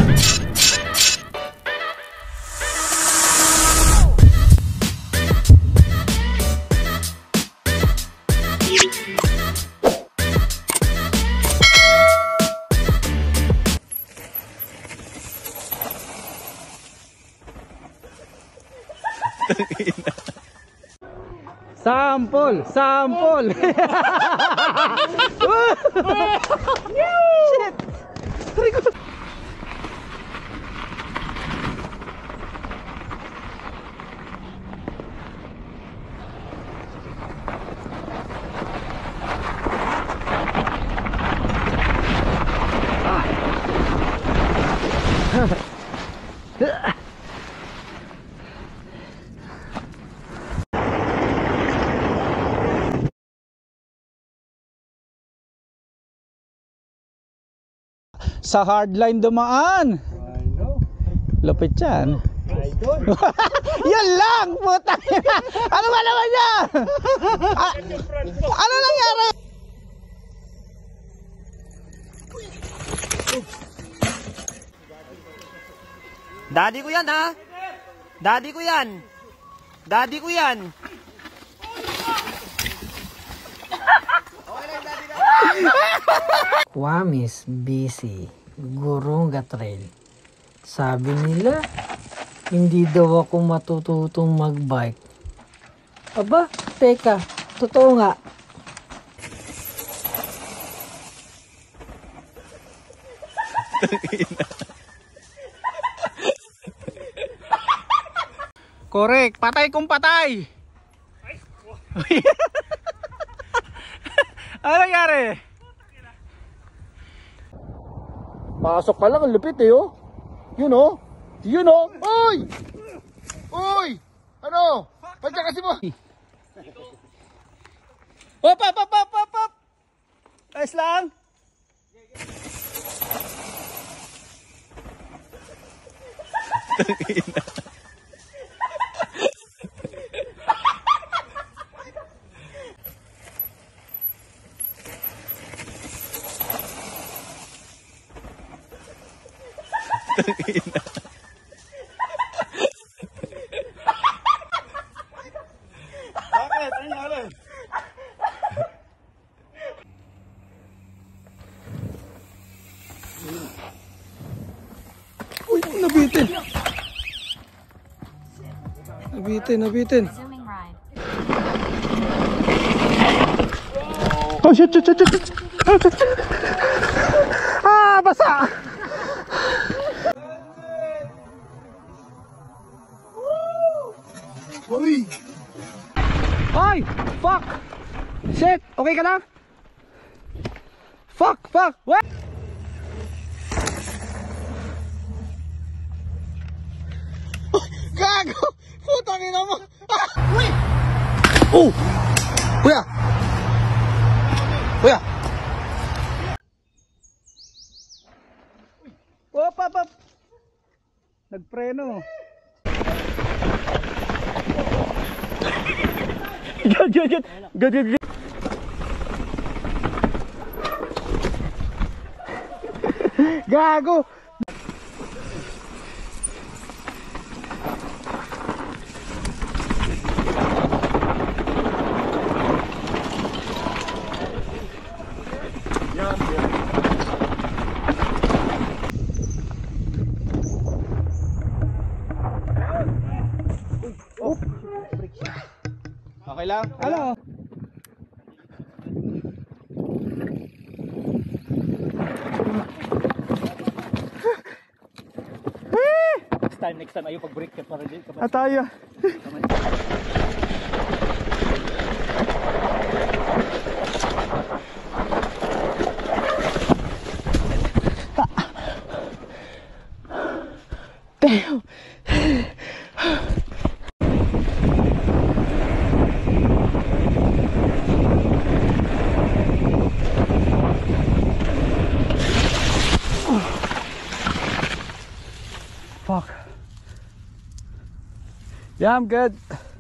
Sample! Sample! Shit! Sa hardline dumaan. I know. Lupit yan. Idol. Yan lang! Puta! Ano ba naman yan? Ano nangyari? Daddy ko yan ha. Daddy ko yan. Daddy ko yan. Kwamis busy, gurong gatrail. Sabi nila, hindi daw ako matututong magbike. Aba, teka, totoo nga. Correct, patay kung patay. Ano nangyari? Pasok pa lang, ang lupit eh oh. Yun oh. Yun oh. Uy! Uy! Ano? Padya kasi mo. Hop, hop, hop, hop, hop, hop. Ayos lang. Bakit? Ano nangyari? Uy, nabitin. Nabitin, nabitin. Oh shit, shit, shit, shit. Ah, basa. Uy! Ay! Fuck! Shit! Okay ka lang? Fuck! Fuck! What? Gago! Putang ina mo! Ah! Uy! Oh! Kuya! Kuya! Op! Op! Op! Nagpreno. Good, good, good. Good, good, good. Gago. Okay lang? Ano? Next time ayaw pag-break ka para din. Ataya. Damn. Fuck. Yeah, I'm good.